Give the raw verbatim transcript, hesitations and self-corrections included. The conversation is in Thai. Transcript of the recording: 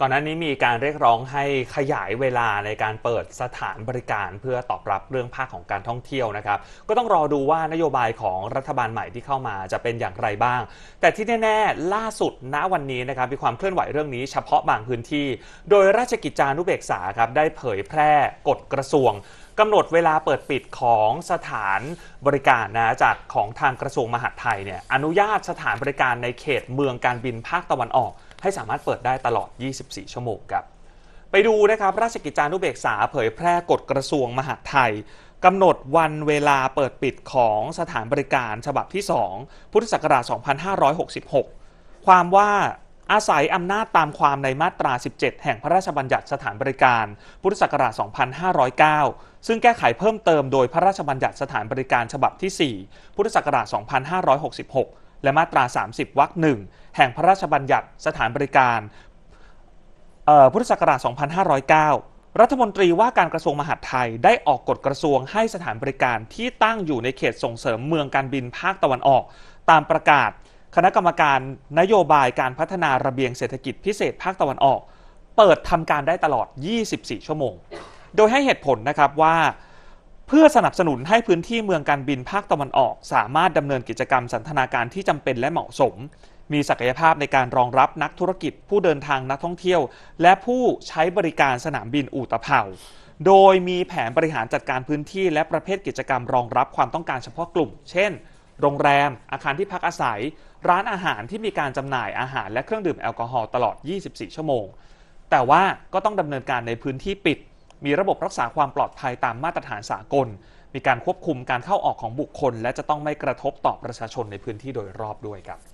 ก่อนหน้านี้มีการเรียกร้องให้ขยายเวลาในการเปิดสถานบริการเพื่อตอบรับเรื่องภาคของการท่องเที่ยวนะครับก็ต้องรอดูว่านโยบายของรัฐบาลใหม่ที่เข้ามาจะเป็นอย่างไรบ้างแต่ที่แน่ๆล่าสุดณวันนี้นะครับมีความเคลื่อนไหวเรื่องนี้เฉพาะบางพื้นที่โดยราชกิจจานุเบกษาครับได้เผยแพร่กฎกระทรวงกำหนดเวลาเปิดปิดของสถานบริการนะจากของทางกระทรวงมหาดไทยเนี่ยอนุญาตสถานบริการในเขตเมืองการบินภาคตะวันออกให้สามารถเปิดได้ตลอดยี่สิบสี่ชั่วโมงครับไปดูนะครับราชกิจจานุเบกษาเผยแพร่กฎกระทรวงมหาดไทยกำหนดวันเวลาเปิดปิดของสถานบริการฉบับที่สองพุทธศักราชสองพันห้าร้อยหกสิบหกความว่าอาศัยอำนาจตามความในมาตราสิบเจ็ดแห่งพระราชบัญญัติสถานบริการพุทธศักราชสองพันห้าร้อยเก้าซึ่งแก้ไขเพิ่มเติมโดยพระราชบัญญัติสถานบริการฉบับที่สี่พุทธศักราชสองพันห้าร้อยหกสิบหกและมาตราสามสิบวรรคหนึ่งแห่งพระราชบัญญัติสถานบริการพุทธศักราชสองพันห้าร้อยเก้ารัฐมนตรีว่าการกระทรวงมหาดไทยได้ออกกฎกระทรวงให้สถานบริการที่ตั้งอยู่ในเขตส่งเสริมเมืองการบินภาคตะวันออกตามประกาศคณะกรรมการนโยบายการพัฒนาระเบียงเศรษฐกิจพิเศษภาคตะวันออกเปิดทำการได้ตลอดยี่สิบสี่ชั่วโมงโดยให้เหตุผลนะครับว่าเพื่อสนับสนุนให้พื้นที่เมืองการบินภาคตะวันออกสามารถดำเนินกิจกรรมสันทนาการที่จำเป็นและเหมาะสมมีศักยภาพในการรองรับนักธุรกิจผู้เดินทางนักท่องเที่ยวและผู้ใช้บริการสนามบินอู่ตะเภาโดยมีแผนบริหารจัดการพื้นที่และประเภทกิจกรรมรองรับความต้องการเฉพาะกลุ่มเช่นโรงแรมอาคารที่พักอาศัยร้านอาหารที่มีการจำหน่ายอาหารและเครื่องดื่มแอลกอฮอล์ตลอดยี่สิบสี่ชั่วโมงแต่ว่าก็ต้องดำเนินการในพื้นที่ปิดมีระบบรักษาความปลอดภัยตามมาตรฐานสากลมีการควบคุมการเข้าออกของบุคคลและจะต้องไม่กระทบต่อประชาชนในพื้นที่โดยรอบด้วยครับ